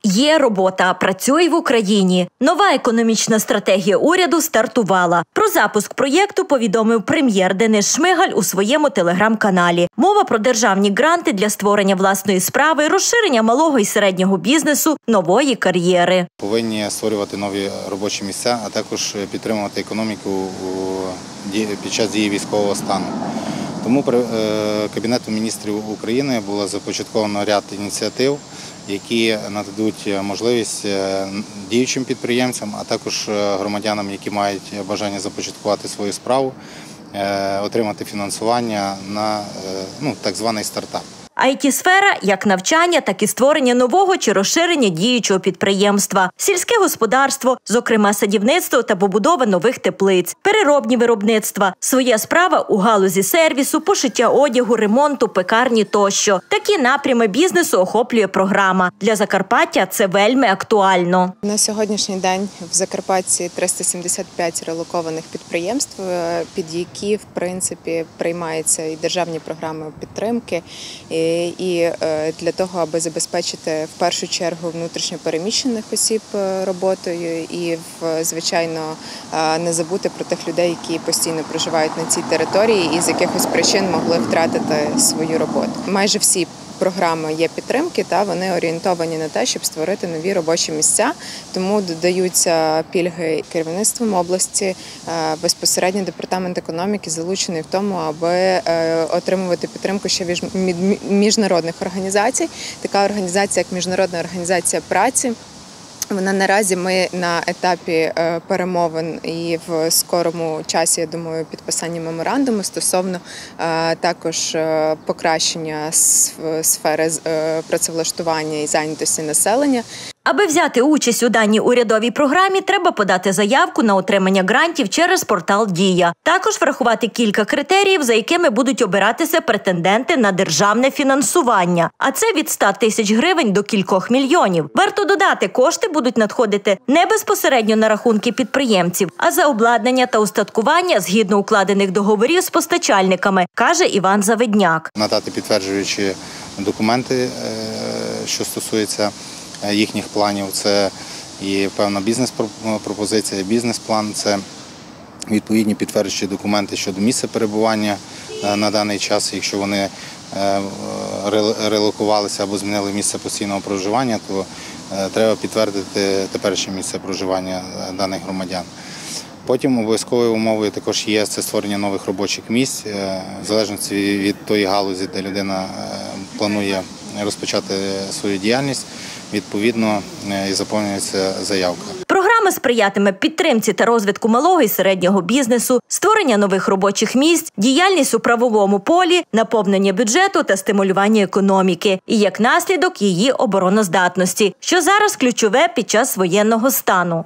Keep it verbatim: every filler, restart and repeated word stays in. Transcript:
Є робота, працює в Україні. Нова економічна стратегія уряду стартувала. Про запуск проєкту повідомив прем'єр Денис Шмигаль у своєму телеграм-каналі. Мова про державні гранти для створення власної справи, розширення малого і середнього бізнесу, нової кар'єри. Повинні створювати нові робочі місця, а також підтримувати економіку під час дії військового стану. Тому Кабінетом міністрів України було започатковано ряд ініціатив, які нададуть можливість діючим підприємцям, а також громадянам, які мають бажання започаткувати свою справу, отримати фінансування на ну, так званий стартап. ай ті-сфера – як навчання, так і створення нового чи розширення діючого підприємства. Сільське господарство, зокрема садівництво та побудова нових теплиць, переробні виробництва, своя справа у галузі сервісу, пошиття одягу, ремонту, пекарні тощо. Такі напрями бізнесу охоплює програма. Для Закарпаття це вельми актуально. На сьогоднішній день в Закарпатті триста сімдесят п'ять релокованих підприємств, під які, в принципі, приймаються і державні програми підтримки. І для того, аби забезпечити в першу чергу внутрішньо переміщених осіб роботою і, звичайно, не забути про тих людей, які постійно проживають на цій території і з якихось причин могли втратити свою роботу. Майже всі програми є підтримки, та вони орієнтовані на те, щоб створити нові робочі місця, тому додаються пільги керівництвом області, безпосередньо департамент економіки залучений в тому, аби отримувати підтримку ще від міжнародних організацій. Така організація, як Міжнародна організація праці. Вона наразі ми на етапі перемовин і в скорому часі, я думаю, підписання меморандуму стосовно також покращення сфери працевлаштування і зайнятості населення. Аби взяти участь у даній урядовій програмі, треба подати заявку на отримання грантів через портал «Дія». Також врахувати кілька критеріїв, за якими будуть обиратися претенденти на державне фінансування. А це від ста тисяч гривень до кількох мільйонів. Варто додати, кошти будуть надходити не безпосередньо на рахунки підприємців, а за обладнання та устаткування згідно укладених договорів з постачальниками, каже Іван Завидняк. Надати підтверджуючі документи, що стосується їхніх планів, це і певна бізнес-пропозиція, бізнес-план, це відповідні підтверджуючі документи щодо місця перебування на даний час. Якщо вони релокувалися або змінили місце постійного проживання, то треба підтвердити теперішнє місце проживання даних громадян. Потім обов'язковою умовою також є це створення нових робочих місць, в залежності від тої галузі, де людина планує розпочати свою діяльність, відповідно і заповнюється заявка. Програма сприятиме підтримці та розвитку малого і середнього бізнесу, створення нових робочих місць, діяльність у правовому полі, наповнення бюджету та стимулювання економіки. І як наслідок її обороноздатності, що зараз ключове під час воєнного стану.